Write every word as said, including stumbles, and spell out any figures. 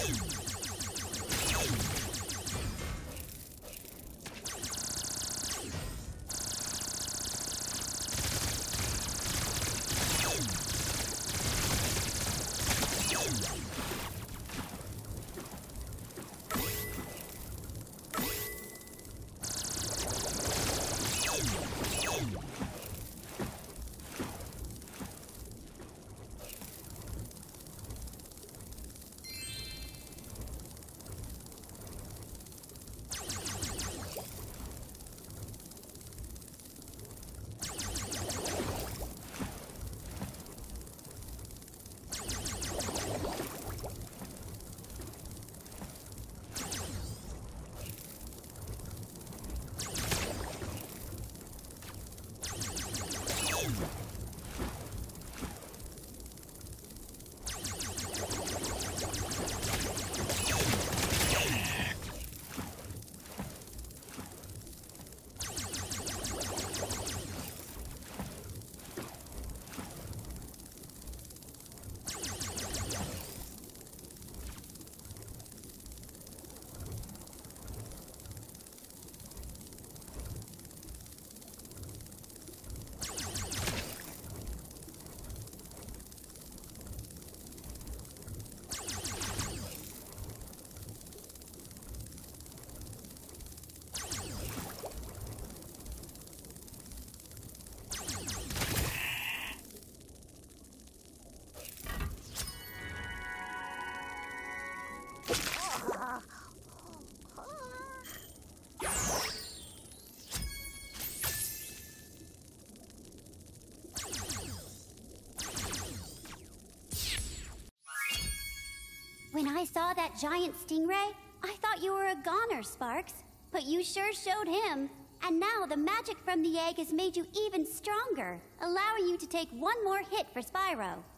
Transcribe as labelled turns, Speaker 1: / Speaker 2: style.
Speaker 1: When I saw that giant stingray, I thought you were a goner, Sparx. But you sure showed him. And now the magic from the egg has made you even stronger, allowing you to take one more hit for Spyro.